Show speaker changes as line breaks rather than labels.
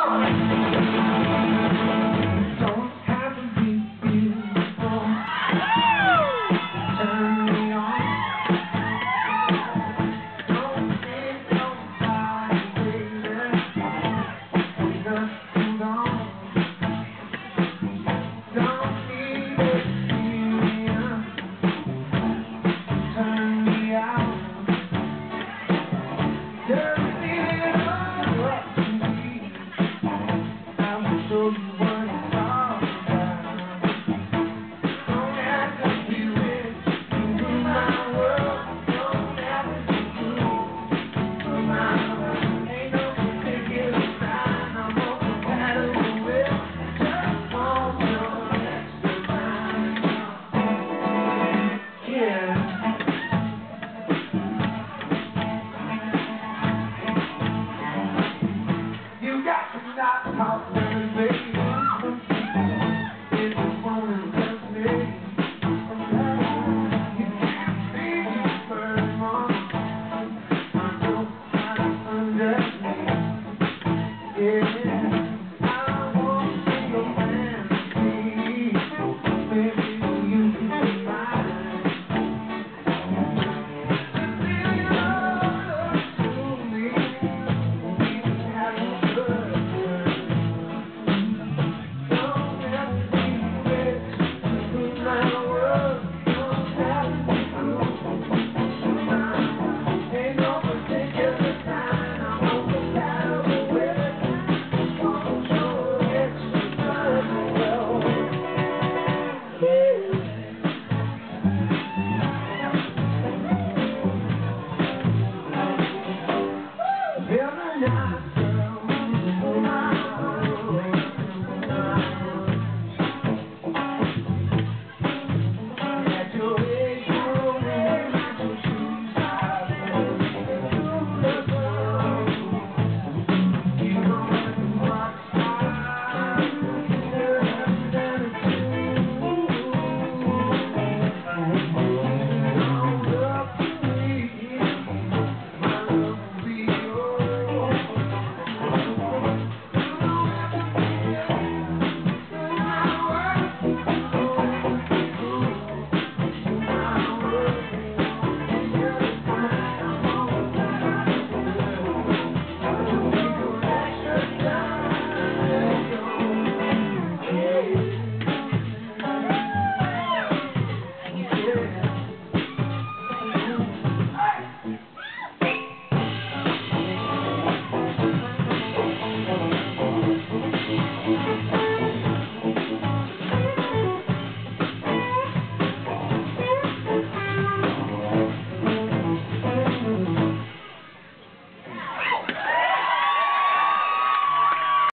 Don't have to be beautiful. Turn me on. Don't need nobody, baby. Nothing wrong. Don't need experience. Turn me out. Just leave it all up to me. I will show you what it's all about. Don't have to be rich to rule my world. Don't have to be cool for my world. Ain't no particular sign. I'm on the paddle wheel. Just want your extra line. Yeah. You got to stop talking, baby.